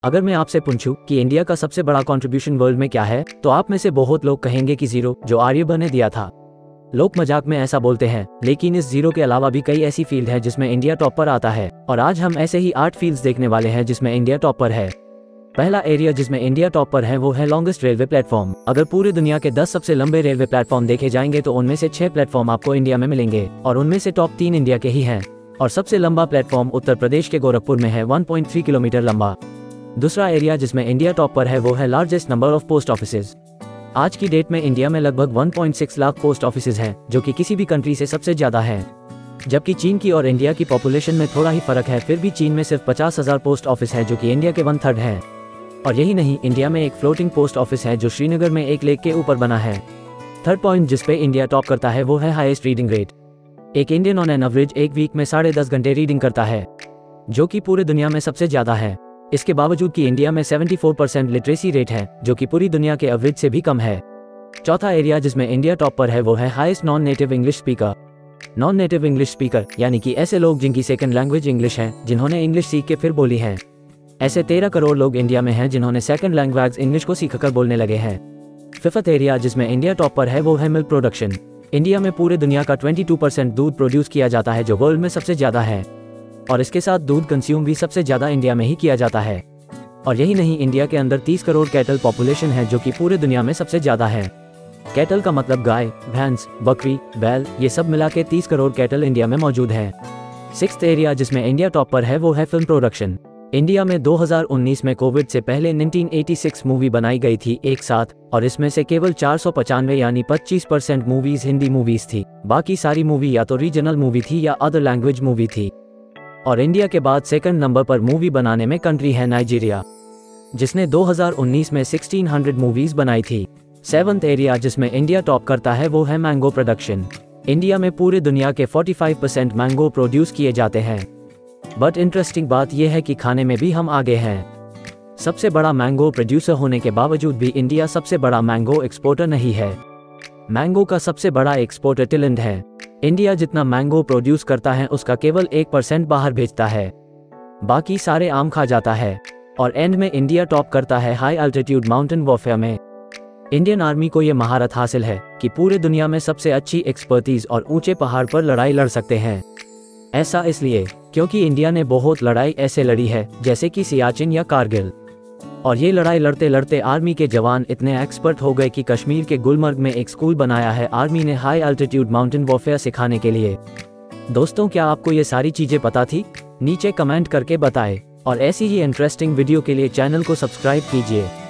अगर मैं आपसे पूछूं कि इंडिया का सबसे बड़ा कंट्रीब्यूशन वर्ल्ड में क्या है, तो आप में से बहुत लोग कहेंगे कि जीरो, जो आर्यभट्ट ने दिया था। लोग मजाक में ऐसा बोलते हैं, लेकिन इस जीरो के अलावा भी कई ऐसी फील्ड है जिसमें इंडिया टॉप पर आता है, और आज हम ऐसे ही 8 फील्ड्स देखने वाले हैं जिसमें इंडिया टॉप पर है। पहला एरिया जिसमें इंडिया टॉप पर है वो है लॉन्गेस्ट रेलवे प्लेटफॉर्म। अगर पूरे दुनिया के 10 सबसे लंबे रेलवे प्लेटफॉर्म देखे जाएंगे तो उनमें से 6 प्लेटफॉर्म आपको इंडिया में मिलेंगे, और उनमें से टॉप 3 इंडिया के ही हैं। और सबसे लंबा प्लेटफॉर्म उत्तर प्रदेश के गोरखपुर में है, 1.3 किलोमीटर लंबा। दूसरा एरिया जिसमें इंडिया टॉप पर है वो है largest number of post offices. आज की डेट में इंडिया में लगभग 1.6 लाख पोस्ट ऑफिसेज हैं, जो कि किसी भी कंट्री से सबसे ज्यादा है। जबकि चीन की और इंडिया की पॉपुलेशन में थोड़ा ही फर्क है, फिर भी चीन में सिर्फ 50,000 पोस्ट ऑफिस है, जो कि इंडिया के 1/3 है। और यही नहीं, इंडिया में एक फ्लोटिंग पोस्ट ऑफिस है जो श्रीनगर में एक लेक के ऊपर बना है। थर्ड पॉइंट जिस पे इंडिया टॉप करता है वो है हाईएस्ट रीडिंग रेट। एक इंडियन ऑन एन एवरेज एक वीक में 10.5 घंटे रीडिंग करता है, जो कि पूरे दुनिया में सबसे ज्यादा है। इसके बावजूद कि इंडिया में 74% लिटरेसी रेट है, जो कि पूरी दुनिया के एवरेज से भी कम है। चौथा एरिया जिसमें इंडिया टॉप पर है वो है highest non native English speaker. Non native English speaker यानी कि ऐसे लोग जिनकी सेकंड लैंग्वेज इंग्लिश है, जिन्होंने इंग्लिश सीख के फिर बोली है। ऐसे 13 करोड़ लोग इंडिया में हैं जिन्होंने सेकंड लैंग्वेज इंग्लिश को सीखकर बोलने लगे हैं। फिफ्थ एरिया जिसमें इंडिया टॉप पर है वो है मिल्क प्रोडक्शन। इंडिया में पूरे दुनिया का 22% दूध प्रोड्यूस किया जाता है, जो वर्ल्ड में सबसे ज्यादा है। और इसके साथ दूध कंज्यूम भी सबसे ज्यादा इंडिया में ही किया जाता है। और यही नहीं, इंडिया के अंदर 30 करोड़ कैटल पॉपुलेशन है, जो कि पूरे दुनिया में सबसे ज्यादा है। कैटल का मतलब गाय, भैंस, बकरी, बैल, ये सब मिला के 30 करोड़ कैटल इंडिया में मौजूद है। सिक्स्थ एरिया जिसमें इंडिया टॉप पर है वो है फिल्म प्रोडक्शन। इंडिया में 2019 में कोविड से पहले 1986 मूवी बनाई गई थी एक साथ, और इसमें से केवल 495 यानी 25% मूवीज हिंदी मूवीज थी। बाकी सारी मूवी या तो रीजनल मूवी थी या अदर लैंग्वेज मूवी थी। और इंडिया के बाद सेकंड नंबर पर मूवी बनाने में कंट्री है नाइजीरिया, जिसने 2019 में 1600 मूवीज बनाई थी। सेवंथ एरिया जिसमें इंडिया टॉप करता है वो है मैंगो प्रोडक्शन। इंडिया में पूरे दुनिया के 45% मैंगो प्रोड्यूस किए जाते हैं। बट इंटरेस्टिंग बात यह है कि खाने में भी हम आगे हैं। सबसे बड़ा मैंगो प्रोड्यूसर होने के बावजूद भी इंडिया सबसे बड़ा मैंगो एक्सपोर्टर नहीं है। मैंगो का सबसे बड़ा एक्सपोर्टर थाईलैंड है। इंडिया जितना मैंगो प्रोड्यूस करता है उसका केवल 1% बाहर भेजता है, बाकी सारे आम खा जाता है। और एंड में इंडिया टॉप करता है हाई अल्टीट्यूड माउंटेन वॉरफेयर में। इंडियन आर्मी को यह महारत हासिल है कि पूरे दुनिया में सबसे अच्छी एक्सपर्टीज और ऊंचे पहाड़ पर लड़ाई लड़ सकते हैं। ऐसा इसलिए क्योंकि इंडिया ने बहुत लड़ाई ऐसे लड़ी है, जैसे कि सियाचिन या कारगिल। और ये लड़ाई लड़ते लड़ते आर्मी के जवान इतने एक्सपर्ट हो गए कि कश्मीर के गुलमर्ग में एक स्कूल बनाया है आर्मी ने हाई अल्टीट्यूड माउंटेन वॉरफेयर सिखाने के लिए। दोस्तों, क्या आपको ये सारी चीजें पता थी? नीचे कमेंट करके बताएं, और ऐसी ही इंटरेस्टिंग वीडियो के लिए चैनल को सब्सक्राइब कीजिए।